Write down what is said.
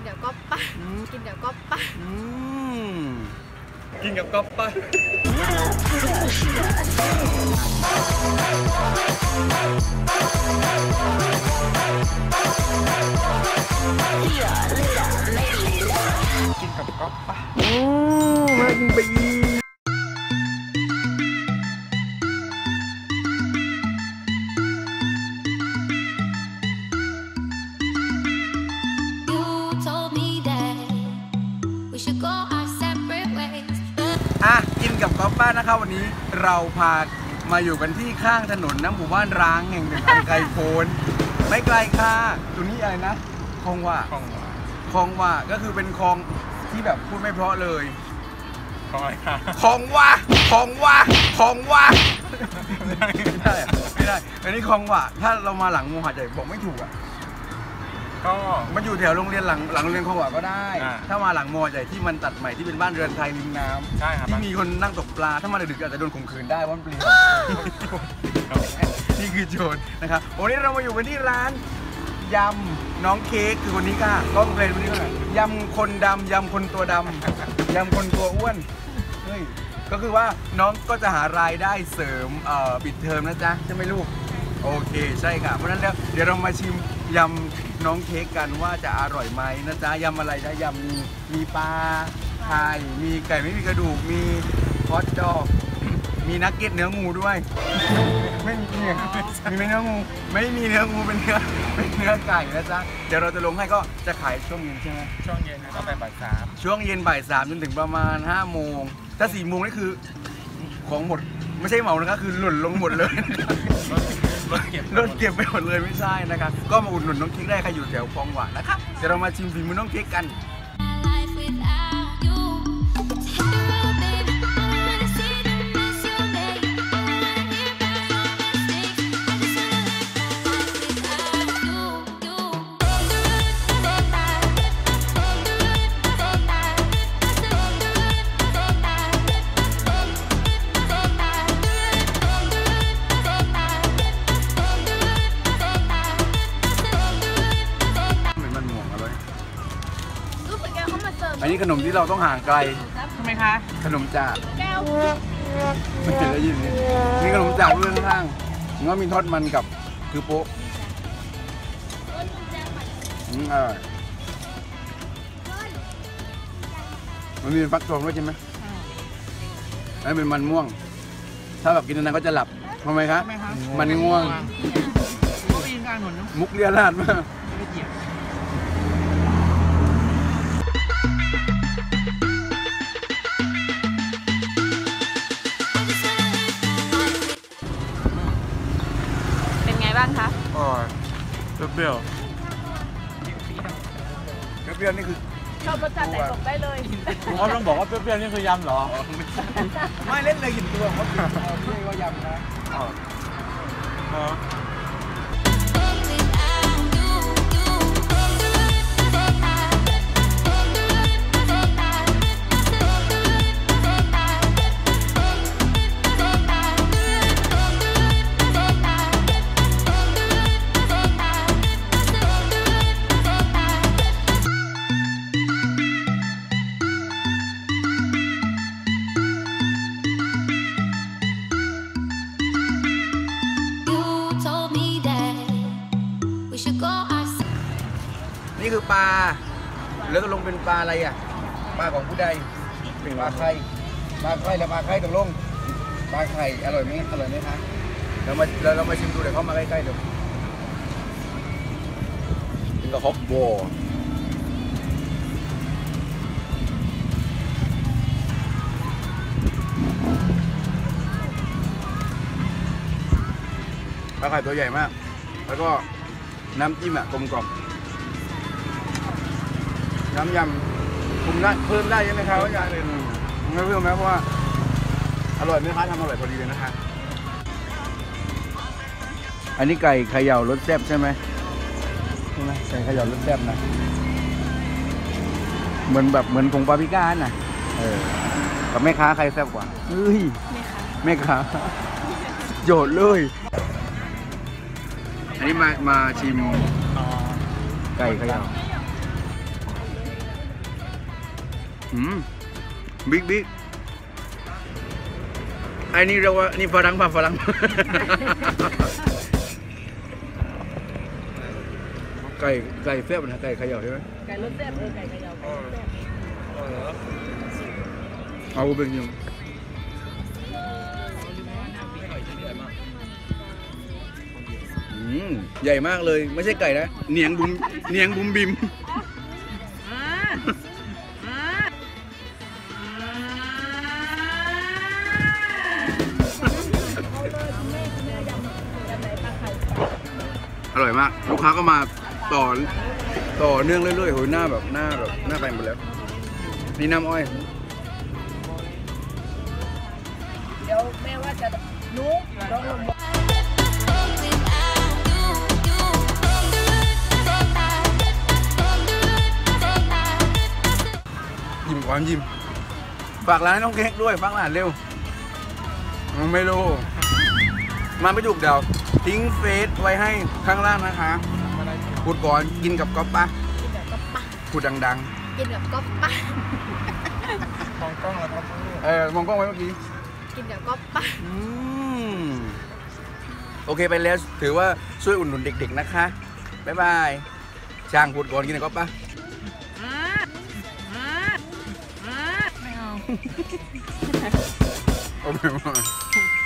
ดี๋ยวก็ปะกินเดี๋ยวก็ปะกินกับก๊อปปะกินกับก๊อปปะมันบีกินกับก๊อปป้านะครับวันนี้เราพามาอยู่กันที่ข้างถนนน้ำหมู่บ้านร้างแห่งหนึ่งไกลโพ้นไม่ไกลค่ะตัวนี้อะไรนะคลองว่าก็คือเป็นคลองที่แบบพูดไม่เพราะเลยคลองอะไรคะคลองว่าไม่ได้อันนี้คลองว่าถ้าเรามาหลังโมหะใหญ่บอกไม่ถูกอ่ะก็มันอยู่แถวโรงเรียนหลังโรงเรียนคลองว่าก็ได้ถ้ามาหลังโมหะใหญ่ที่มันตัดใหม่ที่เป็นบ้านเรือนไทยริมน้ำใช่ครับที่มีคนนั่งตกปลาถ้ามาดึกๆอาจจะโดนข่มขืนได้เพราะมันเปลี่ยวนี่คือโจรนะครับวันนี้เรามาอยู่กันที่ร้านยำน้องเค้กคือคนนี้ค่ะก็เพลงคนนี้ก็ยำคนดำยำคนตัวดำยำคนตัวอ้วนเฮ้ยก็คือว่าน้องก็จะหารายได้เสริมปิดเทอมนะจ๊ะใช่ไหมลูกโอเคใช่ค่ะเพราะฉะนั้นเดี๋ยวเรามาชิมยำน้องเค้กกันว่าจะอร่อยไหมนะจ๊ะยำอะไรนะยำมีปลาไข่มีไก่ไม่มีกระดูกมีฮอทดอกมีนักเก็ตเนื้องูด้วยไม่มีเนื้อมีเนื้องูไม่มีเนื้องูเป็นเนื้อไก่นะจ๊ะเดี๋ยวเราจะลงให้ก็จะขายช่วงเย็นใช่ไหมช่วงเย็นตั้งแต่บ่ายสามช่วงเย็นบ่ายสามจนถึงประมาณ5 โมงถ้า4 โมงนี่คือของหมดไม่ใช่เหมานะครับคือหล่นลงหมดเลยรถเก็บไปหมดเลยไม่ใช่นะครับก็มาอุดหนุนน้องเค้กได้ใครอยู่แถวคลองหวานนะครับเดี๋ยวเรามาชิมฝีมือน้องเค้กกันอันนี้ขนมที่เราต้องห่างไกลทำไมคะขนมจากแก้วมันจะได้ยินนี่ขนมจากเรื่องข้างๆแล้วมีทอดมันกับคือโป๊ะอร่อยมันมีฟักทองด้วยใช่ไหมแล้วเป็นมันม่วงถ้าแบบกินนานๆก็จะหลับทำไมคะมันง่วงมุกเรียราดมากบ้างคะอ๋อเปรี้ยวนี่คือชอบรสชาติไหนบอกได้เลยผมว่าต้องบอกว่าเปรี้ยวนี่คือยำเหรอไม่เล่นเลยหินตัวเขาเรียกว่ายำนะนี่คือปลาแล้วตกลงเป็นปลาอะไรอ่ะปลาของผู้ใดเป็นปลาไข่แล้วปลาไข่ตกลงปลาไข่อร่อยไหมคะเรามาชิมดูเดี๋ยวเขามาใกล้ๆดูกินกับฮอปโบปลาไข่ตัวใหญ่มากแล้วก็น้ำจิ้มกลมกล่อมน้ำยำคุมได้เพิ่มได้ยังไหมครับว่าอย่างอื่นไม่เพิ่มไหมเพราะว่าอร่อยไหมคะทำอร่อยพอดีเลยนะคะอันนี้ไก่เขย่ารสแซ่บใช่ไหมไก่เขย่ารสแซ่บนะเหมือนผงปาปริก้าน่ะกับแม่ค้าใครแซ่บกว่าแม่ค้าโยดเลยอันนี้มาชิมไก่เขย่าบิ๊กไอ้นี่เรียกว่านี่ฝรั่งป่ะฝรั่ง ไก่แซ่บนะไก่เขย่าใช่ไหมไก่รสแซ่บไก่เขย่าไก่รสแซ่บเอาเป็นยังใหญ่มากเลยไม่ใช่ไก่นะเนียงบุมบิมอร่อยมากลูกค้าก็มาต่อเนื่องเรื่อยๆโหยหน้าไปหมดแล้วนี่น้ำอ้อยเดี๋ยวแม่ว่าจะนุ๊กลองลงยิ้มความยิ้มฝากร้านให้น้องเค้กด้วยฝากร้านเร็วไม่รู้มาไม่ถูกเดี๋ยวทิ้งเฟซไว้ให้ข้างล่างนะคะพูดก่อนกินกับก๊อปปะกินกับก๊อปปะพูดดังกินกับก๊อปปะๆมองกล้องแล้วครับมองกล้องไว้เมื่อกี้กินกับก๊อปปะโอเคไปแล้วถือว่าช่วยอุดหนุนเด็กๆนะคะบ๊ายบายช่างพูดก่อนกินกับก๊อปปะไม่เอาโอเค